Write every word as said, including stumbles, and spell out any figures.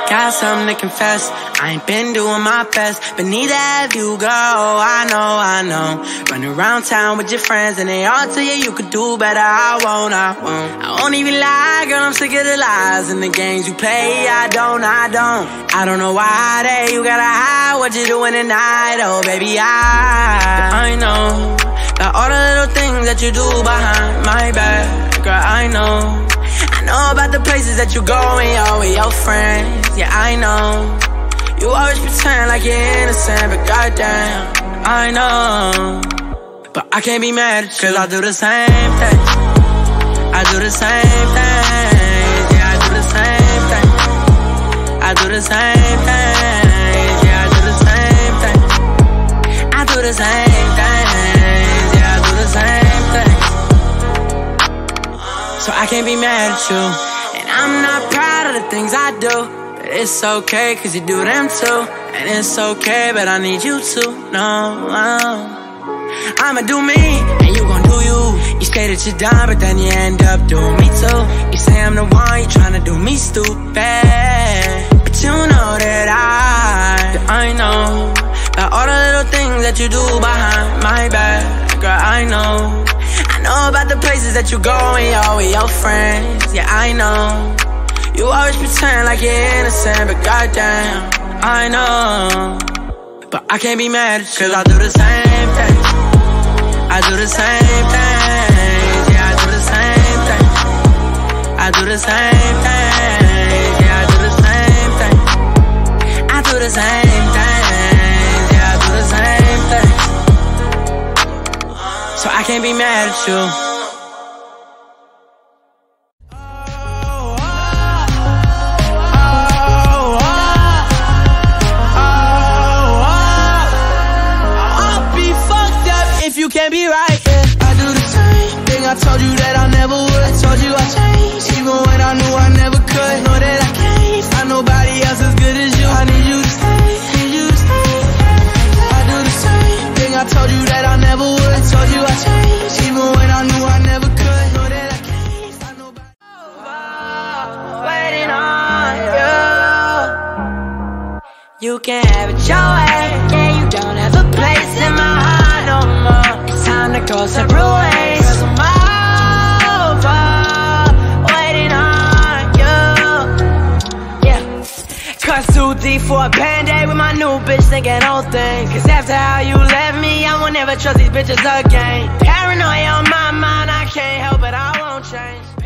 got something to confess. I ain't been doing my best, but neither have you, girl. I know, I know. Running around town with your friends and they all tell you you could do better. I won't, I won't. I won't even lie, girl, I'm sick of the lies and the games you play. I don't, I don't. I don't know why they you gotta hide what you doing tonight. Oh, baby, I, I know. Got all the little things that you do behind my back. Girl, I know. I know about the places that you go when you're with your friends. Yeah, I know. You always pretend like you're innocent, but goddamn, I know. But I can't be mad at you, cause I do the same thing. I do the same thing. Yeah, I do the same thing. I do the same thing. Yeah, I do the same thing. I do the same thing. Yeah, I do the same thing. So I can't be mad at you. And I'm not proud of the things I do. It's okay, cause you do them too. And it's okay, but I need you to know. I'ma do me, and you gon' do you. You say that you're done, but then you end up doing me too. You say I'm the one, you tryna do me stupid. But you know that I, that I know. Got all the little things that you do behind my back. Girl, I know. I know about the places that you go when you're with your friends. Yeah, I know. You always pretend like you're innocent, but goddamn, I know. But I can't be mad at you, cause I do the same thing. I do the same thing. Yeah, I do the same thing. I do the same thing. Yeah, I do the same thing. I do the same thing. Yeah, I do the same thing. So I can't be mad at you. You can't be right, yeah. I do the same thing I told you that I never would. I told you I changed, even when I knew I never could. Know that I can't find nobody else as good as you. I need you to stay, need you to stay. I do the same thing I told you that I never would. I told you I changed, even when I knew I never could. Know that I can't find nobody over, waiting on you. You can have it your way, yeah. You don't have a place in my heart no more. Go separate ways, cause I'm over, waiting on you. Yeah, cuts too deep for a band-aid with my new bitch thinking old thing. Cause after how you left me, I won't never trust these bitches again. Paranoia on my mind, I can't help it, I won't change.